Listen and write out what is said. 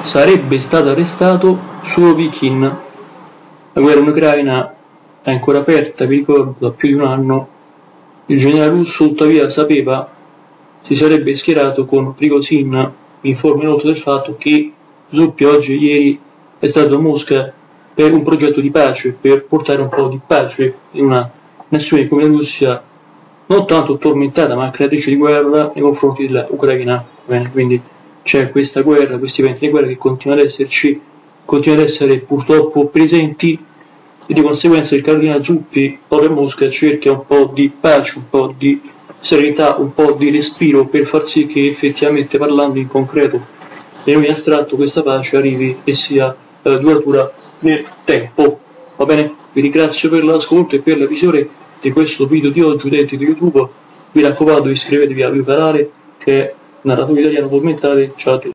sarebbe stato arrestato Surovikin. La guerra in Ucraina è ancora aperta, vi ricordo, da più di un anno. Il generale russo tuttavia sapeva, si sarebbe schierato con Prigozhin. Vi informo inoltre del fatto che Zuppi oggi e ieri è stato a Mosca per un progetto di pace, per portare un po' di pace in una nazione come la Russia, non tanto tormentata ma creatrice di guerra nei confronti dell'Ucraina. Quindi c'è questa guerra, questi eventi di guerra che continuano ad esserci, continuano ad essere purtroppo presenti, e di conseguenza il cardinale Zuppi ora a Mosca cerca un po' di pace, un po' di serenità, un po' di respiro per far sì che effettivamente, parlando in concreto e non in astratto, questa pace arrivi e sia duratura nel tempo. Va bene? Vi ringrazio per l'ascolto e per la visione di questo video di oggi utenti di YouTube. Vi raccomando, iscrivetevi al mio canale che è Narratore Italiano Commentate. Ciao a tutti.